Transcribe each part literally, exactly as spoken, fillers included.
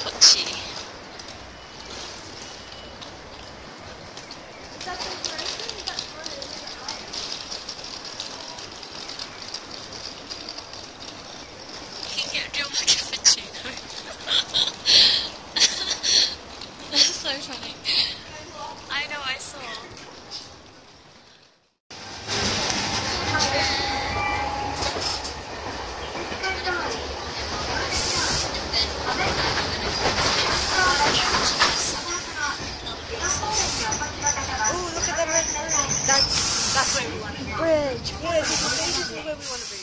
Kochi. You can get real cappuccino. That's so funny. I know, I saw. Oh, look at that! That's that's where we want to be. Bridge. Yeah, this is where we want to be.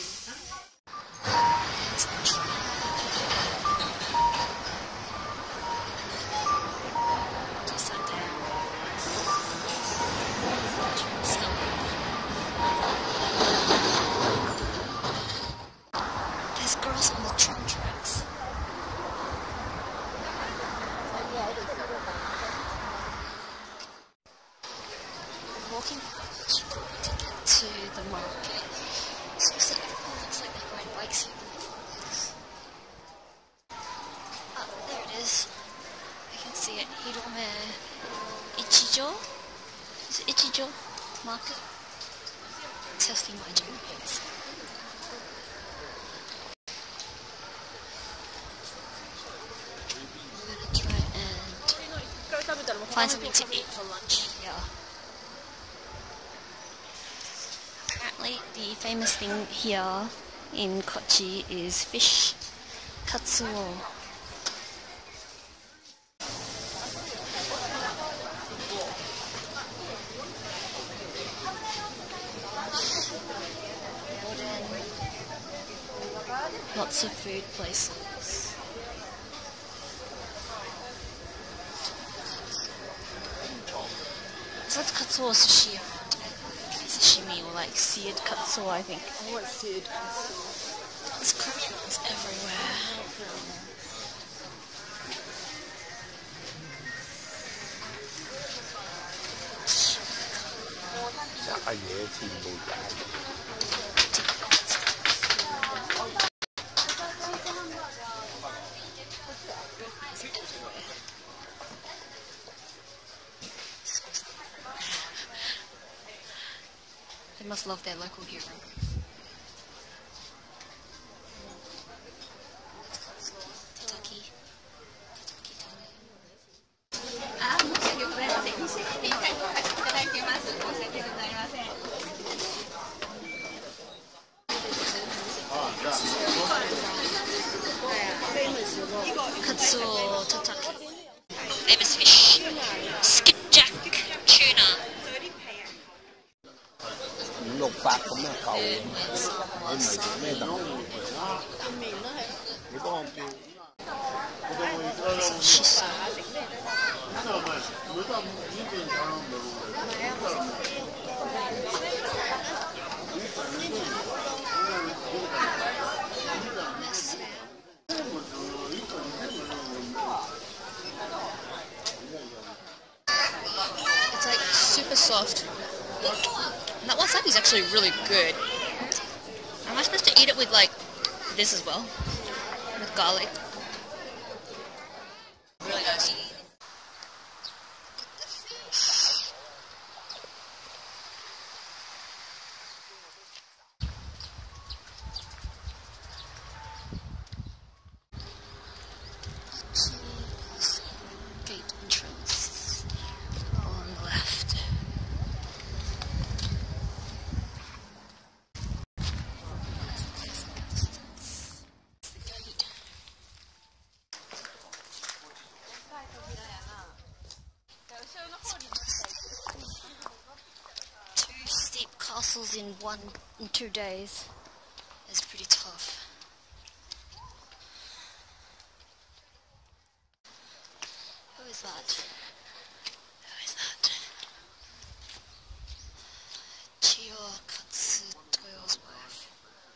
There's girls on the train tracks. Walking to get to the market. So looks like everyone looks like they're riding bikes here. Oh, there it is. I can see it. Hirome Ichijo? Is it Ichijo Market? Testing my Japanese. I'm gonna try and find something to eat for lunch. Yeah. Apparently, the famous thing here in Kochi is fish katsuo. Lots of food places. Is that katsuo sushi? Sashimi or like seared katsuo, I think. I want seared katsuo. There's crocodiles everywhere. They must love their local hero. Tataki. Katsuo tataki. Famous fish. Skipjack tuna. 五六百咁啊夠，你唔係做咩特別？你幫我叫。 It's like super soft. And that wasabi is actually really good. Am I supposed to eat it with like this as well? With garlic? Really nice. Gate entrance on the left. Two steep castles in one in two days is pretty tough. Who is that? Who is that? Chiyo Katsutoyo's wife.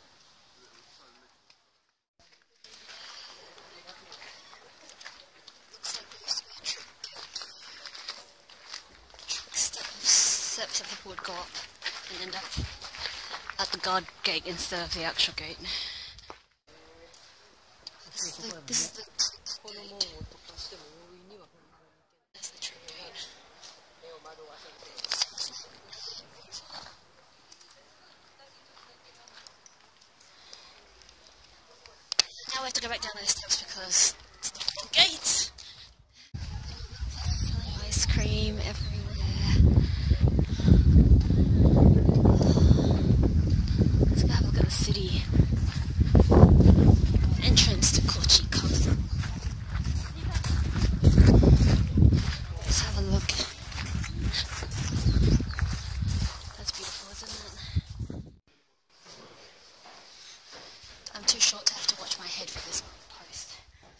Looks like there used to be a trick steps, steps that people would go up and end up at the guard gate instead of the actual gate. This is the this is the 子供をとかしても容易にはこんなにいけない。 that's the trick gate. 目を惑わせて。 Now we have to go back down those steps because it's the wrong gate. Selling ice cream everywhere. Let's go have a look at the city. Entrance to Kochi Castle. Let's have a look. That's beautiful, isn't it? I'm too short to have to watch my head for this post.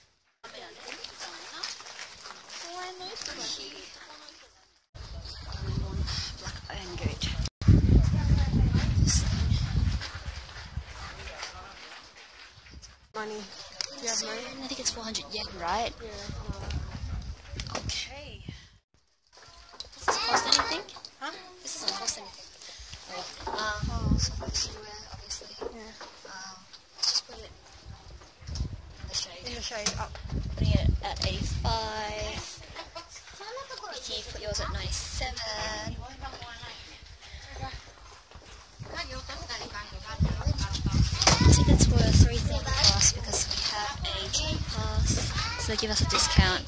Black Iron Gate. This thing. Money. Do you have money? I think it's four hundred yen, right? Yeah. Okay. Does this cost anything? Huh? This doesn't cost anything. Um, so much to wear, obviously. Yeah. Um, just put it in the shade. In the shade, up. Putting it at eighty-five. Vicky, put yours at ninety-seven. Tickets were three thirty for us because we have a G pass, so they give us a discount.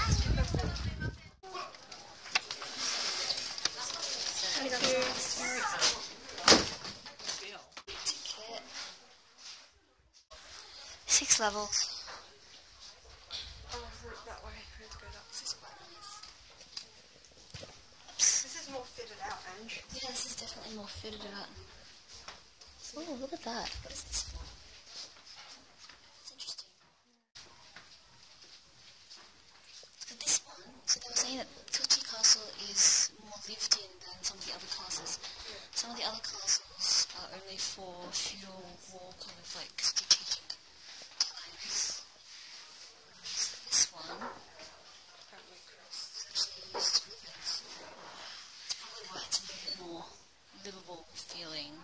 Ticket. Six levels. Oh, that way. We have to go that way. This is quite nice. This is more fitted out, Ange. Yeah, this is definitely more fitted out. Oh, look at that. What is this for? It's interesting. Look at this one. So they were saying that Kochi Castle is more lived in than some of the other castles. Some of the other castles are only for feudal war kind of like strategic times. Whereas this one Apparently, Chris. is actually used to live in. It's probably why it's a little bit more livable feeling.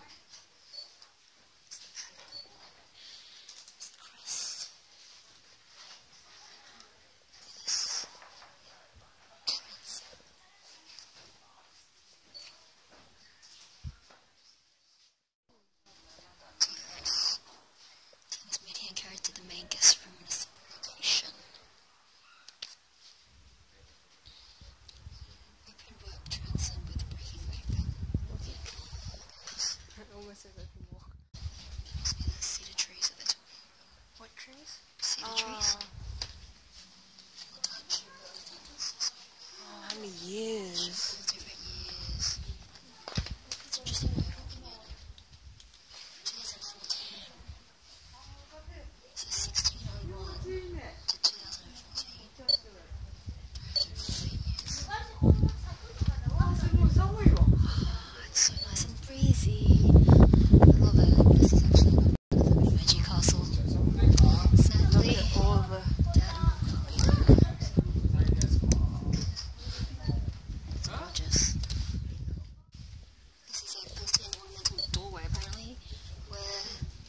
To the main guest room in a separate location. Open work transcend with breaking weight. It almost says open walk. Must be the cedar trees that they're talking about. What trees? Cedar trees. Oh, Or Dutch. oh, how many years? All different years. That's interesting. twenty fourteen. So sixteen oh one to two thousand fourteen. It's so nice and breezy. I love it. This is actually the Meiji Castle. Sadly, All of the... it's gorgeous. This is a built-in ornamental doorway apparently, where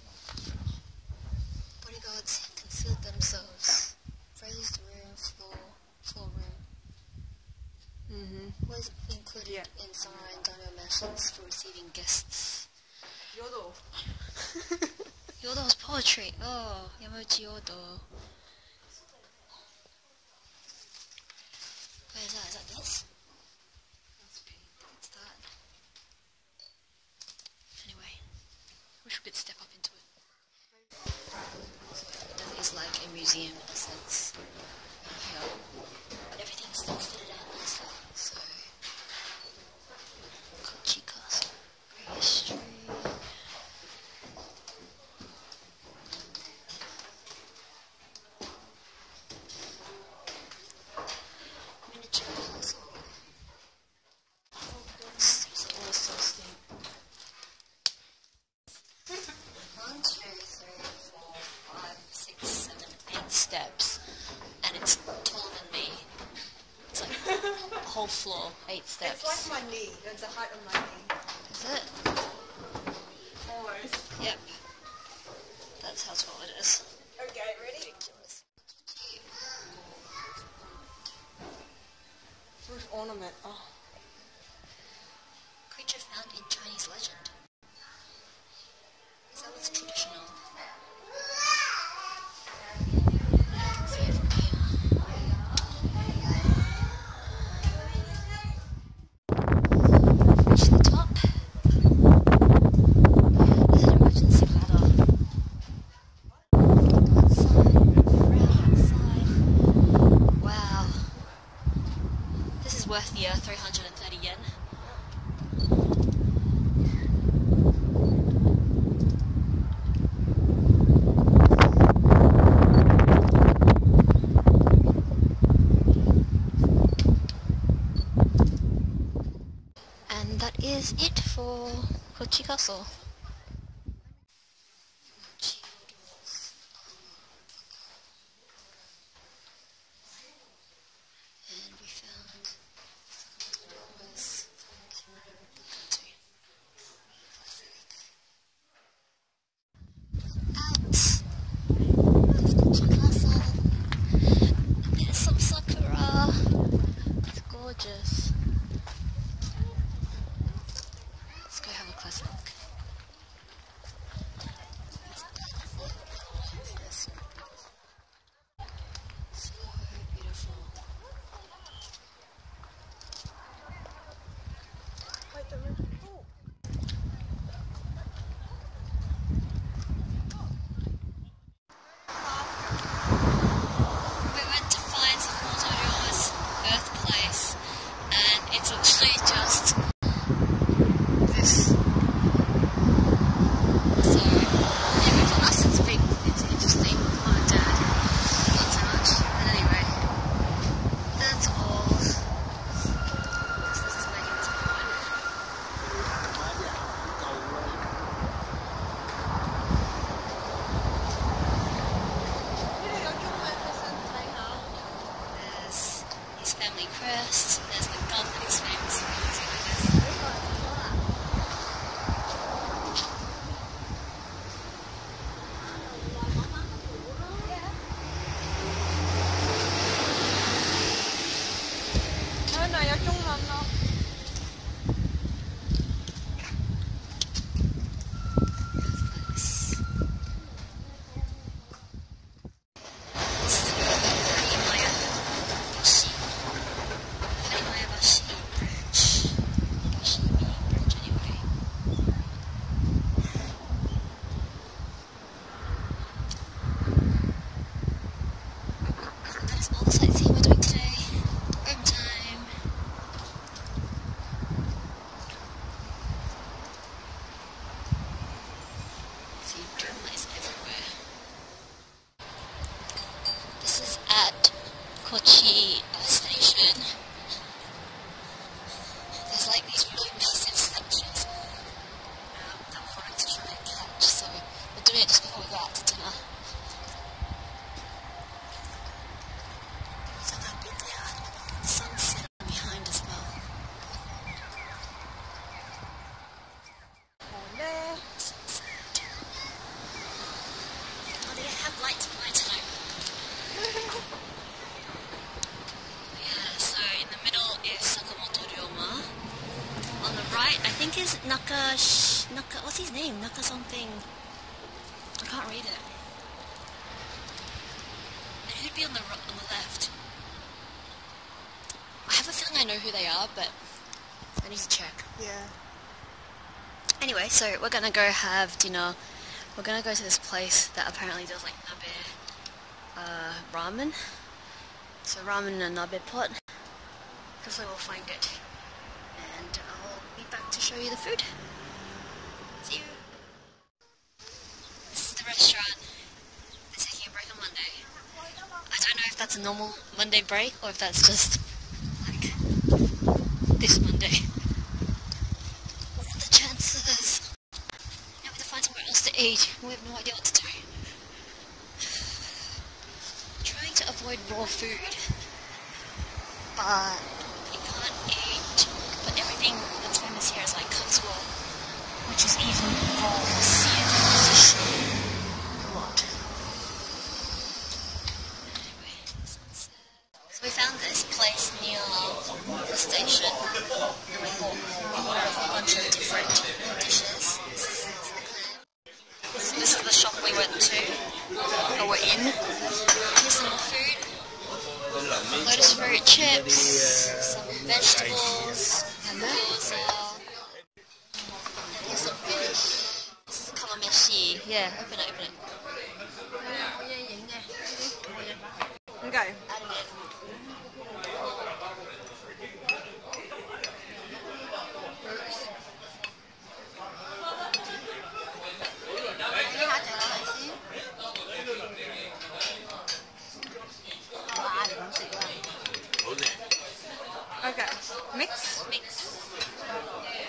bodyguards concealed themselves. Raised room, floor, floor room. Mm-hmm. Was included Yeah. in samurai and daimyo mansions for receiving guests. Yodo. Yodo's poetry. Oh, Yamauchi Yodo. Where is that? Is that this? It's that. Anyway, wish we could step up into it. It is like a museum in a sense. Yeah. But everything's still fitted out nicely. So, Kochi Castle. Great history. Miniature castle. This is all so steep. One, two, three, four, five, six, seven, eight steps. And it's taller than me. It's like a whole floor, eight steps. It's like my knee. That's the height of my knee. Is it? Almost. Yep. That's how tall it is. Okay, ready? Ridiculous. worth the uh, three hundred thirty yen. And that is it for Kochi Castle. And we found was out. There's Kochi Castle. There's some sakura. It's gorgeous. Let's go have a close look. So beautiful. Wait, the river. Oh. We went to find Sakamoto-ryo's birthplace, and it's actually just this. So, yeah, for us it's big, it's interesting. Mom and Dad, not so much. But anyway, that's all. This is making this point. There's his family crest, there's the gun that he's famous for using, I guess. Kochi uh, station. There's like these really massive statues um, that we're going to try and catch, so we're doing it just before we go out to dinner. So how big they are. The sun's setting behind as well. Sunset. Oh, they have lights at night time. So in the middle is Sakamoto-ryoma. On the right, I think is Naka, Sh Naka, what's his name? Naka something. I can't read it. And who'd be on the on the left? I have a feeling I know who they are, but I need to check. Yeah. Anyway, so we're gonna go have dinner. We're gonna go to this place that apparently does like nabe uh, ramen. So ramen in a nabe pot. Hopefully we'll find it. And I'll be back to show you the food. See you. This is the restaurant. They're taking a break on Monday. I don't know if that's a normal Monday break or if that's just like this Monday. What are the chances? Now we have to find somewhere else to eat. We have no idea what to do. Trying to avoid raw food, but you can't eat. But everything that's famous here is like katsuo, which is even raw or seared fish. A lot. Anyway, sunset. So we found this place near the station, and we bought a whole bunch of different dishes. So this is the shop we went to, or we're in. Here's some more food. Lotus fruit chips, some vegetables, and gyoza. And here's some fish. This is kamameshi. Yeah, open it, open it. Okay. Add it in. Okay. Mix? Mix.